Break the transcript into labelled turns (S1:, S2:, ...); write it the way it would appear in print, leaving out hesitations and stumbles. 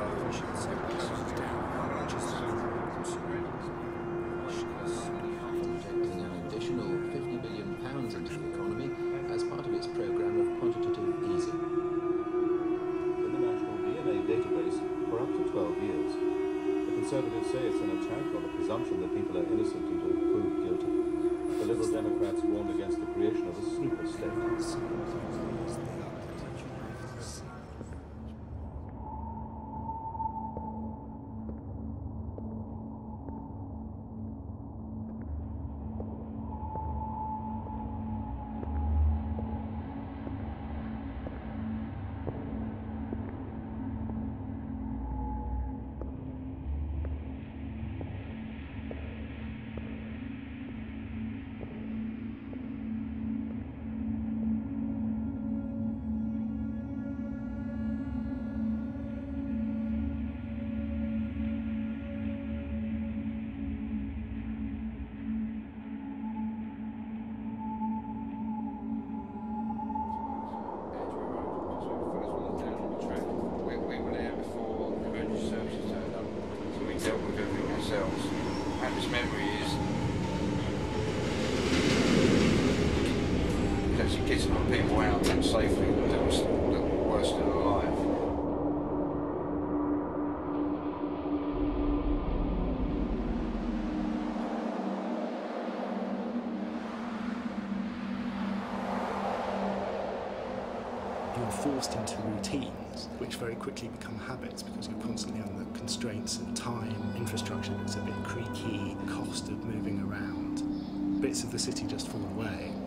S1: Injecting an additional £50 billion into the economy as part of its programme of quantitative easing.
S2: In the National DNA database for up to 12 years. The Conservatives say it's an attack on the presumption that people are innocent until proved guilty. The Liberal Democrats warned against the creation of a snooper state.
S3: And his memory is actually getting the people out and safely that were still alive.
S4: You're forced into routines, which very quickly become habits because you're constantly under constraints of time, infrastructure that's a bit creaky, cost of moving around. Bits of the city just fall away.